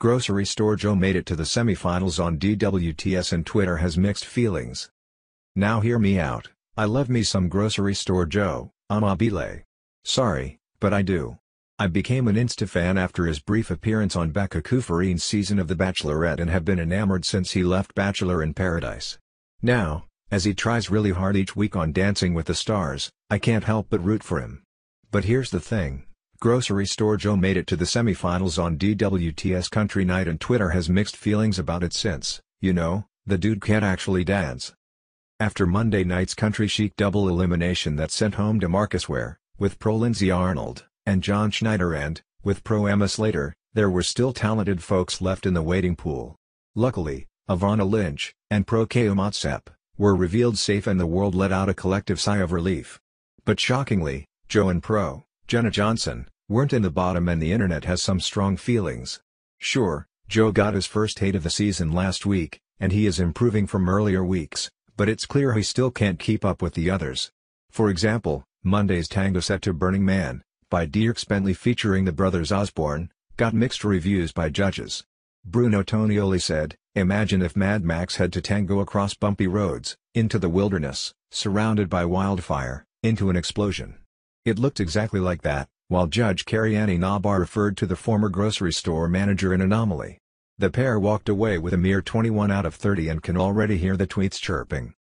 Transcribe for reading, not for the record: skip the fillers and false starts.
Grocery Store Joe made it to the semifinals on DWTS and Twitter has mixed feelings. Now hear me out, I love me some Grocery Store Joe, amabile. Sorry, but I do. I became an Insta fan after his brief appearance on Becca Kufrin's season of The Bachelorette and have been enamored since he left Bachelor in Paradise. Now, as he tries really hard each week on Dancing with the Stars, I can't help but root for him. But here's the thing. Grocery Store Joe made it to the semifinals on DWTS Country Night and Twitter has mixed feelings about it since, you know, the dude can't actually dance. After Monday night's Country Chic double elimination that sent home DeMarcus Ware, with pro Lindsay Arnold, and John Schneider and, with pro Emma Slater, there were still talented folks left in the waiting pool. Luckily, Ivana Lynch, and pro Keo Motsep, were revealed safe and the world let out a collective sigh of relief. But shockingly, Joe and pro Jenna Johnson weren't in the bottom and the internet has some strong feelings. Sure, Joe got his first hate of the season last week, and he is improving from earlier weeks, but it's clear he still can't keep up with the others. For example, Monday's tango set to Burning Man, by Dierks Bentley featuring the brothers Osborne, got mixed reviews by judges. Bruno Tonioli said, "Imagine if Mad Max had to tango across bumpy roads, into the wilderness, surrounded by wildfire, into an explosion. It looked exactly like that," while Judge Carrie-Annie Nabar referred to the former grocery store manager in Anomaly. The pair walked away with a mere 21 out of 30 and can already hear the tweets chirping.